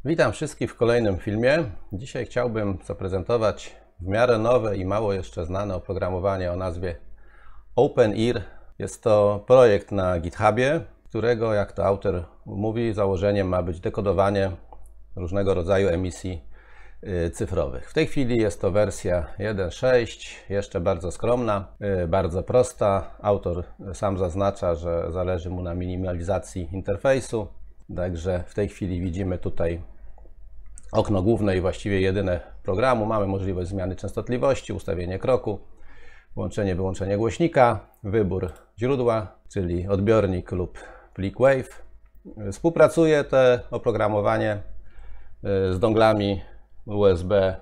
Witam wszystkich w kolejnym filmie. Dzisiaj chciałbym zaprezentować w miarę nowe i mało jeszcze znane oprogramowanie o nazwie OpenEar. Jest to projekt na GitHubie, którego, jak to autor mówi, założeniem ma być dekodowanie różnego rodzaju emisji cyfrowych. W tej chwili jest to wersja 1.6, jeszcze bardzo skromna, bardzo prosta. Autor sam zaznacza, że zależy mu na minimalizacji interfejsu. Także w tej chwili widzimy tutaj okno główne i właściwie jedyne programu. Mamy możliwość zmiany częstotliwości, ustawienie kroku, włączenie, wyłączenie głośnika, wybór źródła, czyli odbiornik lub plik WAV. Współpracuje to oprogramowanie z donglami USB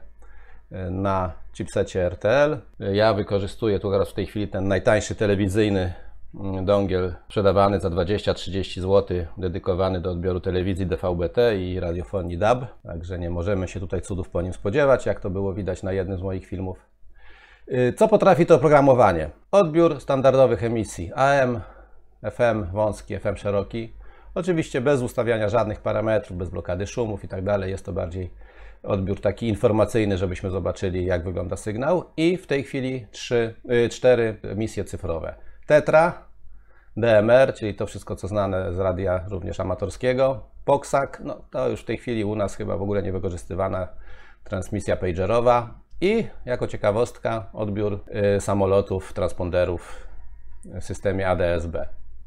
na chipsecie RTL. Ja wykorzystuję tu teraz w tej chwili ten najtańszy telewizyjny dongiel sprzedawany za 20-30 zł, dedykowany do odbioru telewizji DVB-T i radiofonii DAB. Także nie możemy się tutaj cudów po nim spodziewać, jak to było widać na jednym z moich filmów. Co potrafi to oprogramowanie? Odbiór standardowych emisji AM, FM wąski, FM szeroki. Oczywiście bez ustawiania żadnych parametrów, bez blokady szumów i tak dalej. Jest to bardziej odbiór taki informacyjny, żebyśmy zobaczyli, jak wygląda sygnał. I w tej chwili 4 emisje cyfrowe. Tetra, DMR, czyli to wszystko, co znane z radia również amatorskiego. POXAC, no to już w tej chwili u nas chyba w ogóle nie wykorzystywana transmisja pagerowa. I jako ciekawostka odbiór samolotów, transponderów w systemie ADS-B.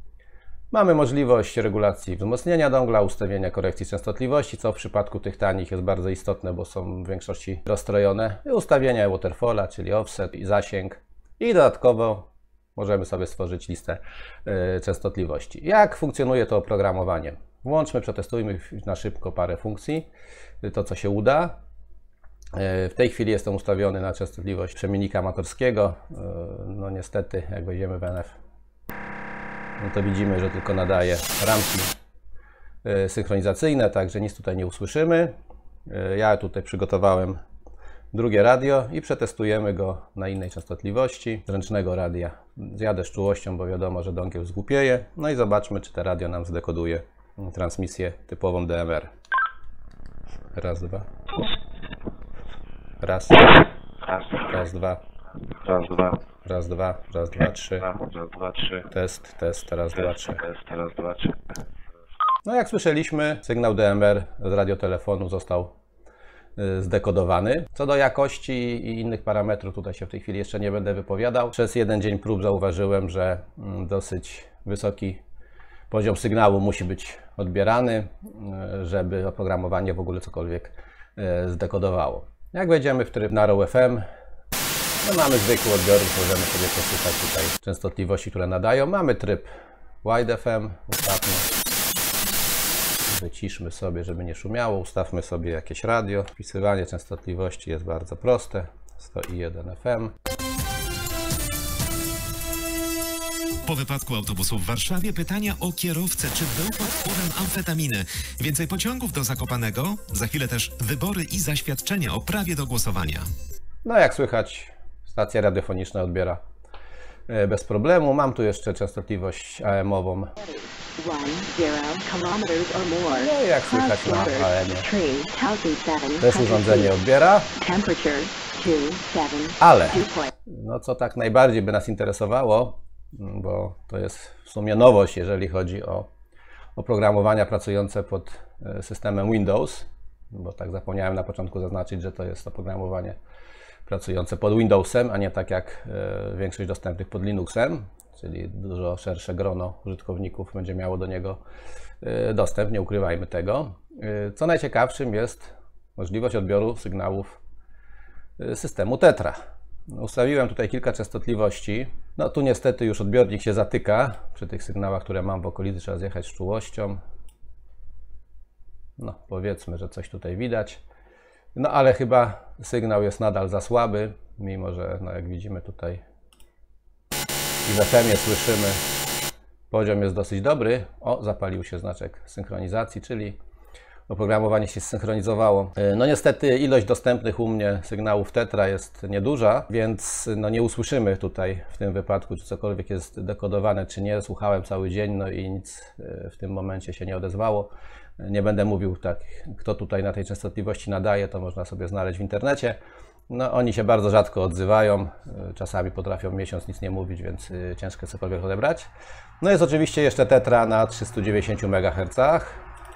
Mamy możliwość regulacji wzmocnienia dongla, ustawienia korekcji częstotliwości, co w przypadku tych tanich jest bardzo istotne, bo są w większości rozstrojone. I ustawienia waterfalla, czyli offset i zasięg. I dodatkowo możemy sobie stworzyć listę częstotliwości. Jak funkcjonuje to oprogramowanie? Włączmy, przetestujmy na szybko parę funkcji, to co się uda. W tej chwili jestem ustawiony na częstotliwość przemiennika amatorskiego. No niestety, jak wejdziemy w NF, no to widzimy, że tylko nadaje ramki synchronizacyjne, także nic tutaj nie usłyszymy. Ja tutaj przygotowałem drugie radio i przetestujemy go na innej częstotliwości z ręcznego radia. Zjadę z czułością, bo wiadomo, że dongiel zgłupieje. No i zobaczmy, czy to radio nam zdekoduje transmisję typową DMR. Raz, dwa. Raz. Raz, dwa. Raz, dwa. Raz, dwa. Raz, dwa, trzy. Raz, dwa, trzy. Test, test. Raz, dwa, trzy. Test, raz, dwa, trzy. No jak słyszeliśmy, sygnał DMR z radiotelefonu został zdekodowany. Co do jakości i innych parametrów, tutaj się w tej chwili jeszcze nie będę wypowiadał. Przez jeden dzień prób zauważyłem, że dosyć wysoki poziom sygnału musi być odbierany, żeby oprogramowanie w ogóle cokolwiek zdekodowało. Jak wejdziemy w tryb Narrow FM, no mamy zwykły odbiornik, możemy sobie posłuchać tutaj częstotliwości, które nadają. Mamy tryb Wide FM, ustawmy. Wyciszmy sobie, żeby nie szumiało. Ustawmy sobie jakieś radio. Wpisywanie częstotliwości jest bardzo proste. 101 FM. Po wypadku autobusu w Warszawie pytania o kierowcę, czy był pod wpływem amfetaminy. Więcej pociągów do Zakopanego, za chwilę też wybory i zaświadczenia o prawie do głosowania. No jak słychać, stacja radiofoniczna odbiera bez problemu. Mam tu jeszcze częstotliwość AM-ową. No i jak słychać na AM-ie, też urządzenie odbiera. Ale no co tak najbardziej by nas interesowało, bo to jest w sumie nowość, jeżeli chodzi o oprogramowania pracujące pod systemem Windows, bo tak zapomniałem na początku zaznaczyć, że to jest oprogramowanie pracujące pod Windowsem, a nie tak jak większość dostępnych pod Linuxem, czyli dużo szersze grono użytkowników będzie miało do niego dostęp, nie ukrywajmy tego. Co najciekawszym jest możliwość odbioru sygnałów systemu Tetra. Ustawiłem tutaj kilka częstotliwości. No tu niestety już odbiornik się zatyka przy tych sygnałach, które mam w okolicy, trzeba zjechać z czułością. No powiedzmy, że coś tutaj widać. No ale chyba sygnał jest nadal za słaby, mimo że no, jak widzimy tutaj i w FM-ie słyszymy, poziom jest dosyć dobry. O, zapalił się znaczek synchronizacji, czyli oprogramowanie się zsynchronizowało. No niestety ilość dostępnych u mnie sygnałów tetra jest nieduża, więc no nie usłyszymy tutaj w tym wypadku, czy cokolwiek jest dekodowane, czy nie. Słuchałem cały dzień, no i nic w tym momencie się nie odezwało. Nie będę mówił tak, kto tutaj na tej częstotliwości nadaje, to można sobie znaleźć w internecie. No oni się bardzo rzadko odzywają, czasami potrafią miesiąc nic nie mówić, więc ciężko cokolwiek odebrać. No jest oczywiście jeszcze tetra na 390 MHz.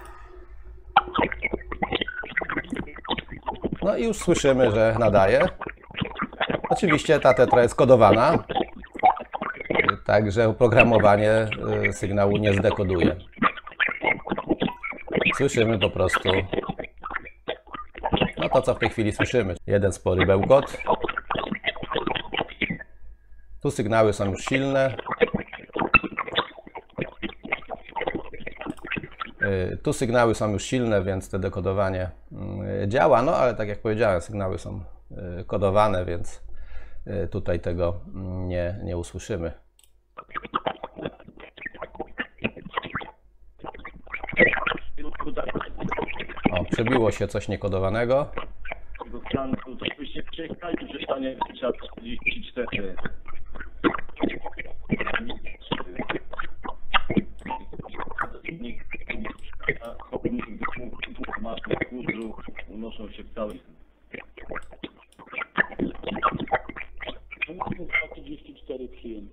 No i już słyszymy, że nadaje. Oczywiście ta tetra jest kodowana, także oprogramowanie sygnału nie zdekoduje. Słyszymy po prostu no to, co w tej chwili słyszymy. Jeden spory bełkot. Tu sygnały są już silne. Tu sygnały są już silne, więc to dekodowanie działa. No ale tak jak powiedziałem, sygnały są kodowane, więc tutaj tego nie usłyszymy. O, przebiło się coś niekodowanego. Byście przejechali przy stanie 44. Unoszą się w cały. 34 przyjęli.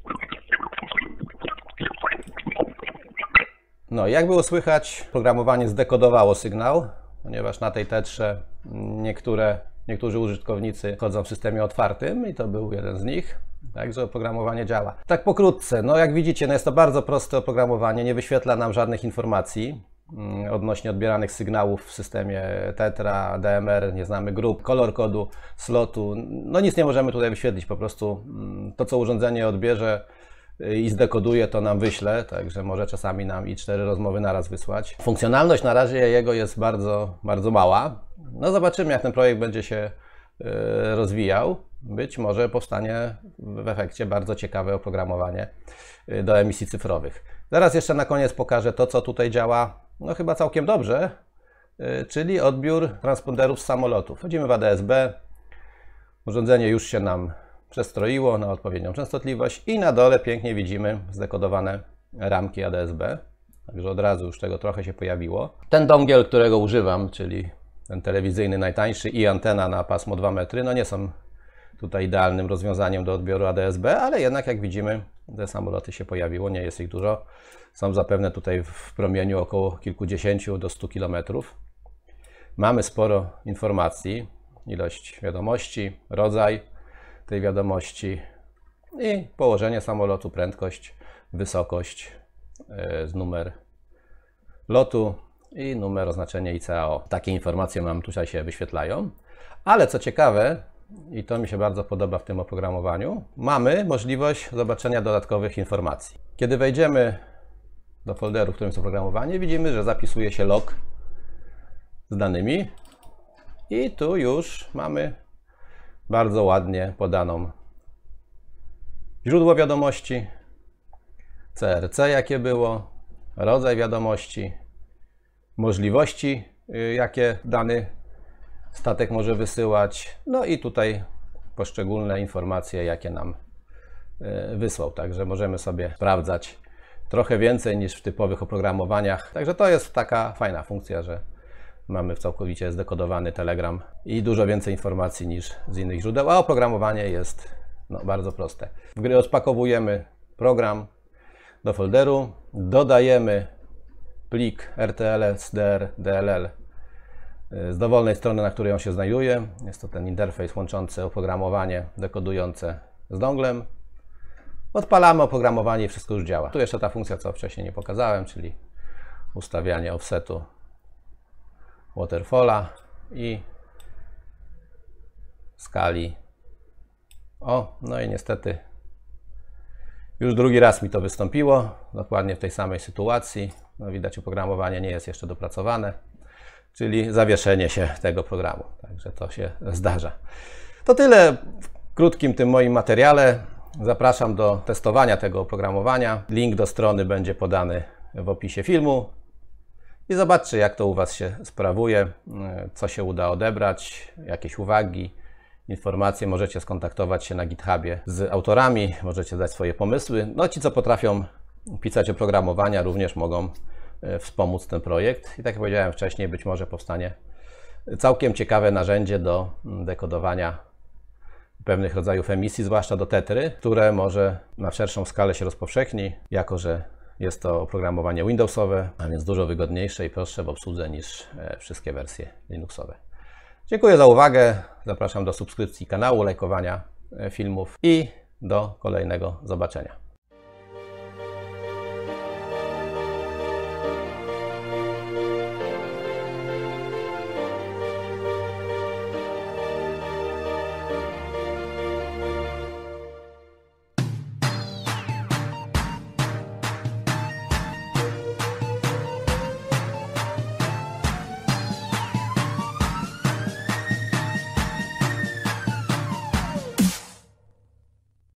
No, jak było słychać, programowanie zdekodowało sygnał, ponieważ na tej tetrze niektórzy użytkownicy chodzą w systemie otwartym i to był jeden z nich, także oprogramowanie działa. Tak pokrótce, no jak widzicie, no jest to bardzo proste oprogramowanie, nie wyświetla nam żadnych informacji odnośnie odbieranych sygnałów w systemie tetra, DMR, nie znamy grup, kolor kodu, slotu, no nic nie możemy tutaj wyświetlić, po prostu to, co urządzenie odbierze i zdekoduje, to nam wyśle, także może czasami nam i 4 rozmowy naraz wysłać. Funkcjonalność na razie jego jest bardzo, bardzo mała. No zobaczymy, jak ten projekt będzie się rozwijał. Być może powstanie w efekcie bardzo ciekawe oprogramowanie do emisji cyfrowych. Zaraz jeszcze na koniec pokażę to, co tutaj działa, no chyba całkiem dobrze, czyli odbiór transponderów z samolotów. Wchodzimy w ADS-B, urządzenie już się nam przestroiło na odpowiednią częstotliwość i na dole pięknie widzimy zdekodowane ramki ADS-B. Także od razu już tego trochę się pojawiło. Ten dongiel, którego używam, czyli ten telewizyjny najtańszy i antena na pasmo 2 metry, no nie są tutaj idealnym rozwiązaniem do odbioru ADS-B, ale jednak jak widzimy, te samoloty się pojawiło, nie jest ich dużo. Są zapewne tutaj w promieniu około kilkudziesięciu do 100 km. Mamy sporo informacji, ilość wiadomości, rodzaj tej wiadomości i położenie samolotu, prędkość, wysokość, numer lotu i numer oznaczenia ICAO. Takie informacje nam tutaj się wyświetlają, ale co ciekawe, i to mi się bardzo podoba w tym oprogramowaniu, mamy możliwość zobaczenia dodatkowych informacji. Kiedy wejdziemy do folderu, w którym jest oprogramowanie, widzimy, że zapisuje się log z danymi i tu już mamy bardzo ładnie podaną źródło wiadomości, CRC jakie było, rodzaj wiadomości, możliwości jakie dany statek może wysyłać, no i tutaj poszczególne informacje jakie nam wysłał, także możemy sobie sprawdzać trochę więcej niż w typowych oprogramowaniach, także to jest taka fajna funkcja, że mamy całkowicie zdekodowany Telegram i dużo więcej informacji niż z innych źródeł, a oprogramowanie jest bardzo proste. W gry rozpakowujemy program do folderu, dodajemy plik RTL-SDR DLL z dowolnej strony, na której on się znajduje. Jest to ten interfejs łączący oprogramowanie dekodujące z donglem. Odpalamy oprogramowanie i wszystko już działa. Tu jeszcze ta funkcja, co wcześniej nie pokazałem, czyli ustawianie offsetu waterfalla i skali. O, no i niestety już drugi raz mi to wystąpiło, dokładnie w tej samej sytuacji. No widać, oprogramowanie nie jest jeszcze dopracowane, czyli zawieszenie się tego programu. Także to się zdarza. To tyle w krótkim tym moim materiale. Zapraszam do testowania tego oprogramowania. Link do strony będzie podany w opisie filmu. i zobaczcie, jak to u Was się sprawuje, co się uda odebrać, jakieś uwagi, informacje. Możecie skontaktować się na GitHubie z autorami, możecie dać swoje pomysły. No ci, co potrafią pisać oprogramowania, również mogą wspomóc ten projekt. I tak jak powiedziałem wcześniej, być może powstanie całkiem ciekawe narzędzie do dekodowania pewnych rodzajów emisji, zwłaszcza do tetry, które może na szerszą skalę się rozpowszechni, jako że jest to oprogramowanie Windowsowe, a więc dużo wygodniejsze i prostsze w obsłudze niż wszystkie wersje Linuxowe. Dziękuję za uwagę, zapraszam do subskrypcji kanału, lajkowania filmów i do kolejnego zobaczenia.